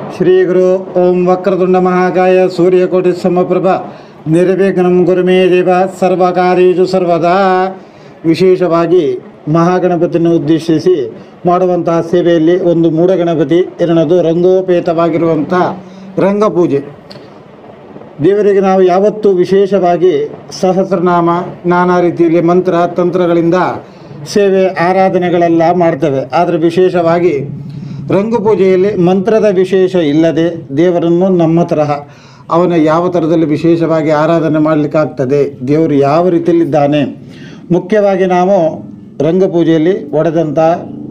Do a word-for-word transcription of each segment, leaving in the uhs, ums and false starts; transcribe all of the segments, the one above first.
ಶ್ರೀ ಗುರು ಓಂ ವಕ್ರತುಂಡ ಮಹಾಕಾಯ ಸೂರ್ಯಕೋಟಿ ಸಮಪ್ರಭ ನಿರ್ವಿಘ್ನಂ ಗುರುಮೇ ದೇವ ಸರ್ವಕಾರ್ಯೇಷು ಸರ್ವದಾ. ವಿಶೇಷವಾಗಿ ಮಹಾಗಣಪತಿಯನ್ನು ಉದ್ದೇಶಿಸಿ ಮಾಡುವಂತಹ ಸೇವೆಯಲ್ಲಿ ಒಂದು ಮೂಢಗಣಪತಿ, ಎರಡನೇದು ರಂಗೋಪೇತವಾಗಿರುವಂಥ ರಂಗಪೂಜೆ. ದೇವರಿಗೆ ನಾವು ಯಾವತ್ತೂ ವಿಶೇಷವಾಗಿ ಸಹಸ್ರನಾಮ, ನಾನಾ ರೀತಿಯಲ್ಲಿ ಮಂತ್ರ ತಂತ್ರಗಳಿಂದ ಸೇವೆ ಆರಾಧನೆಗಳೆಲ್ಲ ಮಾಡ್ತೇವೆ. ಆದರೆ ವಿಶೇಷವಾಗಿ ರಂಗಪೂಜೆಯಲ್ಲಿ ಮಂತ್ರದ ವಿಶೇಷ ಇಲ್ಲದೆ ದೇವರನ್ನು ನಮ್ಮ ತರಹ ಅವನ ಯಾವ ಥರದಲ್ಲಿ ವಿಶೇಷವಾಗಿ ಆರಾಧನೆ ಮಾಡಲಿಕ್ಕಾಗ್ತದೆ, ದೇವರು ಯಾವ ರೀತಿಯಲ್ಲಿದ್ದಾನೆ. ಮುಖ್ಯವಾಗಿ ನಾವು ರಂಗಪೂಜೆಯಲ್ಲಿ ಒಡೆದಂಥ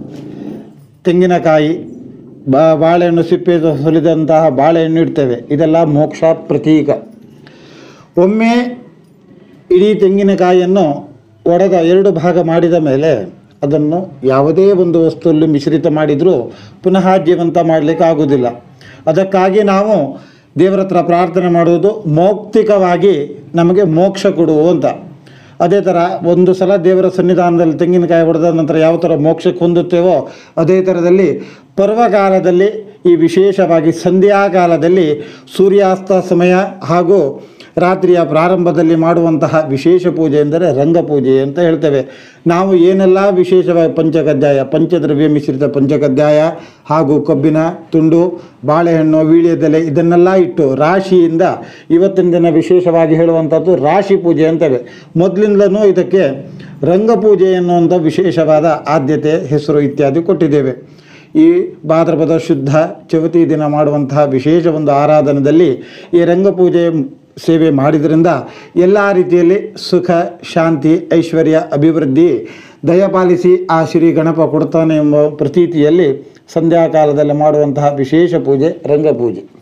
ತೆಂಗಿನಕಾಯಿ, ಬಾ ಬಾಳೆಹಣ್ಣು ಸಿಪ್ಪೆ ಸುಲಿದಂತಹ ಬಾಳೆಹಣ್ಣು ಇಡ್ತೇವೆ. ಇದೆಲ್ಲ ಮೋಕ್ಷ ಪ್ರತೀಕ. ಒಮ್ಮೆ ಇಡೀ ತೆಂಗಿನಕಾಯಿಯನ್ನು ಒಡೆದ ಎರಡು ಭಾಗ ಮಾಡಿದ ಮೇಲೆ ಅದನ್ನು ಯಾವುದೇ ಒಂದು ವಸ್ತುವಲ್ಲಿ ಮಿಶ್ರಿತ ಮಾಡಿದರೂ ಪುನಃ ಜೀವಂತ ಮಾಡಲಿಕ್ಕೆ ಆಗೋದಿಲ್ಲ. ಅದಕ್ಕಾಗಿ ನಾವು ದೇವರ ಹತ್ರ ಪ್ರಾರ್ಥನೆ ಮಾಡುವುದು ಮೌಕ್ತಿಕವಾಗಿ ನಮಗೆ ಮೋಕ್ಷ ಕೊಡುವು ಅಂತ. ಅದೇ ಥರ ಒಂದು ಸಲ ದೇವರ ಸನ್ನಿಧಾನದಲ್ಲಿ ತೆಂಗಿನಕಾಯಿ ಹೊಡೆದ ನಂತರ ಯಾವ ಥರ ಮೋಕ್ಷಕ್ಕೆ ಹೊಂದುತ್ತೇವೋ ಅದೇ ಥರದಲ್ಲಿ ಪರ್ವಕಾಲದಲ್ಲಿ, ಈ ವಿಶೇಷವಾಗಿ ಸಂಧ್ಯಾಕಾಲದಲ್ಲಿ ಸೂರ್ಯಾಸ್ತ ಸಮಯ ಹಾಗೂ ರಾತ್ರಿಯ ಪ್ರಾರಂಭದಲ್ಲಿ ಮಾಡುವಂತಹ ವಿಶೇಷ ಪೂಜೆ ಎಂದರೆ ರಂಗಪೂಜೆ ಅಂತ ಹೇಳ್ತೇವೆ. ನಾವು ಏನೆಲ್ಲ ವಿಶೇಷವಾಗಿ ಪಂಚಕಜ್ಜಾಯ, ಪಂಚದ್ರವ್ಯ ಮಿಶ್ರಿತ ಪಂಚಕಜ್ಜಾಯ ಹಾಗೂ ಕಬ್ಬಿನ ತುಂಡು, ಬಾಳೆಹಣ್ಣು, ವೀಳ್ಯದೆಲೆ ಇದನ್ನೆಲ್ಲ ಇಟ್ಟು ರಾಶಿಯಿಂದ ಇವತ್ತಿನ ದಿನ ವಿಶೇಷವಾಗಿ ಹೇಳುವಂಥದ್ದು ರಾಶಿ ಪೂಜೆ ಅಂತೇವೆ. ಮೊದಲಿಂದಲೂ ಇದಕ್ಕೆ ರಂಗಪೂಜೆ ಎನ್ನುವಂಥ ವಿಶೇಷವಾದ ಆದ್ಯತೆ, ಹೆಸರು ಇತ್ಯಾದಿ ಕೊಟ್ಟಿದ್ದೇವೆ. ಈ ಭಾದ್ರಪದ ಶುದ್ಧ ಚೌತಿ ದಿನ ಮಾಡುವಂತಹ ವಿಶೇಷ ಒಂದು ಆರಾಧನೆಯಲ್ಲಿ ಈ ರಂಗಪೂಜೆ ಸೇವೆ ಮಾಡಿದ್ರಿಂದ ಎಲ್ಲ ರೀತಿಯಲ್ಲಿ ಸುಖ, ಶಾಂತಿ, ಐಶ್ವರ್ಯ, ಅಭಿವೃದ್ಧಿ ದಯಪಾಲಿಸಿ ಆ ಶ್ರೀ ಗಣಪ ಕೊಡ್ತಾನೆ ಎಂಬ ಪ್ರತೀತಿಯಲ್ಲಿ ಸಂಧ್ಯಾಕಾಲದಲ್ಲಿ ಮಾಡುವಂತಹ ವಿಶೇಷ ಪೂಜೆ ರಂಗಪೂಜೆ.